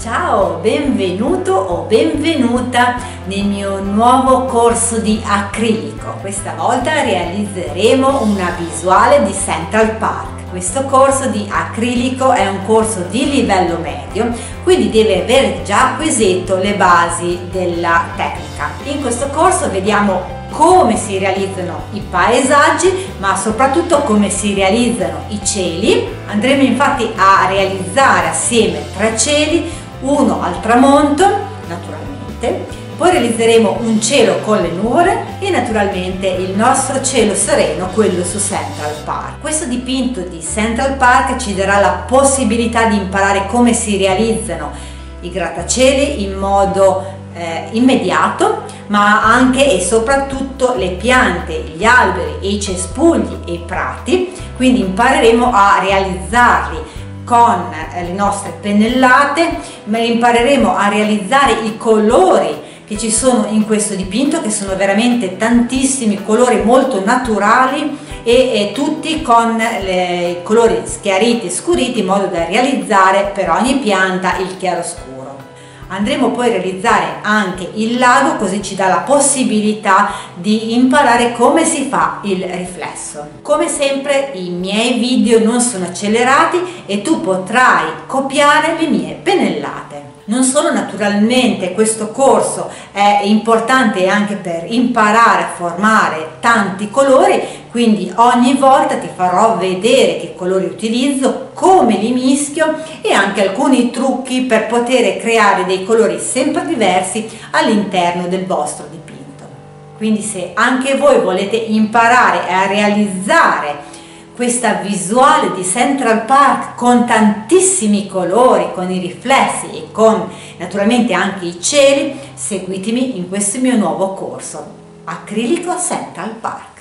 Ciao, benvenuto o benvenuta nel mio nuovo corso di acrilico. Questa volta realizzeremo una visuale di Central Park. Questo corso di acrilico è un corso di livello medio, quindi deve aver già acquisito le basi della tecnica. In questo corso vediamo come si realizzano i paesaggi, ma soprattutto come si realizzano i cieli. Andremo infatti a realizzare assieme 3 cieli, uno al tramonto, naturalmente, poi realizzeremo un cielo con le nuvole e naturalmente il nostro cielo sereno, quello su Central Park. Questo dipinto di Central Park ci darà la possibilità di imparare come si realizzano i grattacieli in modo immediato, ma anche e soprattutto le piante, gli alberi e i cespugli e i prati, quindi impareremo a realizzarli con le nostre pennellate, ma impareremo a realizzare i colori che ci sono in questo dipinto, che sono veramente tantissimi colori molto naturali e tutti con i colori schiariti e scuriti in modo da realizzare per ogni pianta il chiaroscuro. Andremo poi a realizzare anche il lago, così ci dà la possibilità di imparare come si fa il riflesso. Come sempre i miei video non sono accelerati e tu potrai copiare le mie pennellate. Non solo, naturalmente questo corso è importante anche per imparare a formare tanti colori, quindi ogni volta ti farò vedere che colori utilizzo, come li mischio e anche alcuni trucchi per poter creare dei colori sempre diversi all'interno del vostro dipinto. Quindi se anche voi volete imparare a realizzare questa visuale di Central Park con tantissimi colori, con i riflessi e con naturalmente anche i cieli, seguitemi in questo mio nuovo corso, Acrilico Central Park.